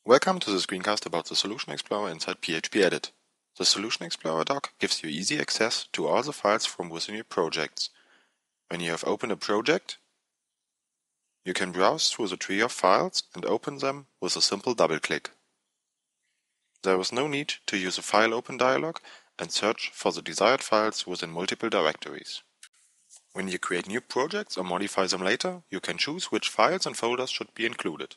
Welcome to the screencast about the Solution Explorer inside PHPEdit. The Solution Explorer doc gives you easy access to all the files from within your projects. When you have opened a project, you can browse through the tree of files and open them with a simple double-click. There is no need to use a File Open dialog and search for the desired files within multiple directories. When you create new projects or modify them later, you can choose which files and folders should be included.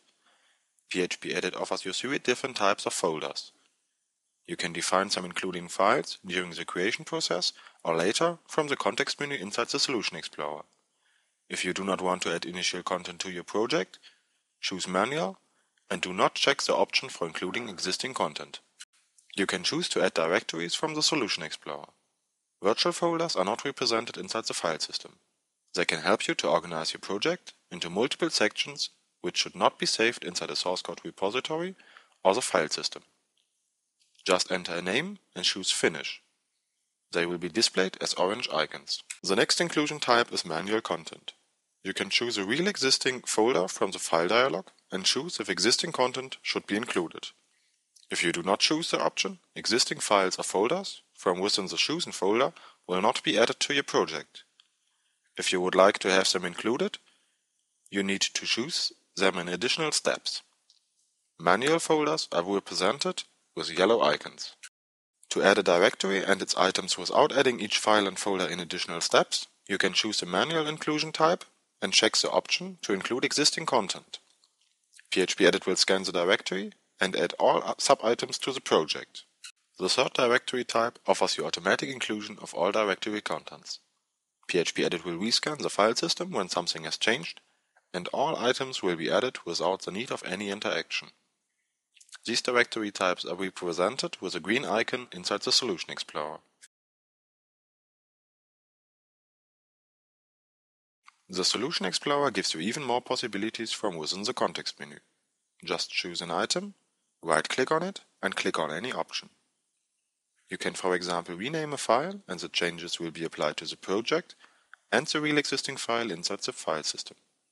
PHPEdit offers you 3 different types of folders. You can define some including files during the creation process or later from the context menu inside the Solution Explorer. If you do not want to add initial content to your project, choose Manual and do not check the option for including existing content. You can choose to add directories from the Solution Explorer. Virtual folders are not represented inside the file system. They can help you to organize your project into multiple sections which should not be saved inside a source code repository or the file system. Just enter a name and choose Finish. They will be displayed as orange icons. The next inclusion type is manual content. You can choose a real existing folder from the file dialog and choose if existing content should be included. If you do not choose the option, existing files or folders from within the chosen folder will not be added to your project. If you would like to have them included, you need to choose them in additional steps. Manual folders are represented with yellow icons. To add a directory and its items without adding each file and folder in additional steps, you can choose the manual inclusion type and check the option to include existing content. PHPEdit will scan the directory and add all sub-items to the project. The third directory type offers you automatic inclusion of all directory contents. PHPEdit will rescan the file system when something has changed, and all items will be added without the need of any interaction. These directory types are represented with a green icon inside the Solution Explorer. The Solution Explorer gives you even more possibilities from within the context menu. Just choose an item, right-click on it, and click on any option. You can, for example, rename a file and the changes will be applied to the project and the real existing file inside the file system.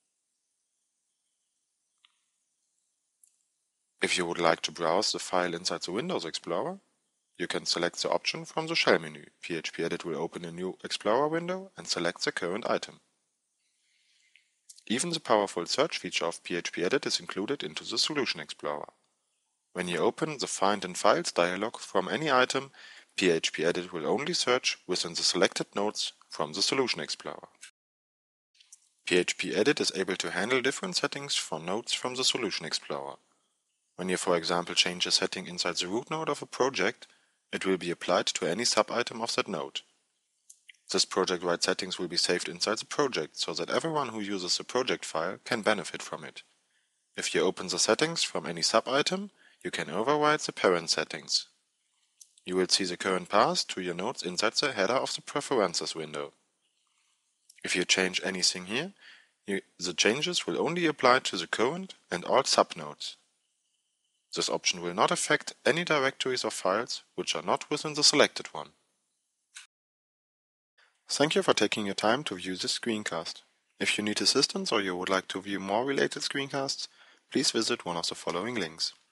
If you would like to browse the file inside the Windows Explorer, you can select the option from the Shell menu. PHPEdit will open a new Explorer window and select the current item. Even the powerful search feature of PHPEdit is included into the Solution Explorer. When you open the Find in Files dialog from any item, PHPEdit will only search within the selected nodes from the Solution Explorer. PHPEdit is able to handle different settings for nodes from the Solution Explorer. When you, for example, change a setting inside the root node of a project, it will be applied to any sub-item of that node. This project-wide settings will be saved inside the project so that everyone who uses the project file can benefit from it. If you open the settings from any sub-item, you can override the parent settings. You will see the current path to your nodes inside the header of the Preferences window. If you change anything here, the changes will only apply to the current and all subnodes. This option will not affect any directories or files which are not within the selected one. Thank you for taking your time to view this screencast. If you need assistance or you would like to view more related screencasts, please visit one of the following links.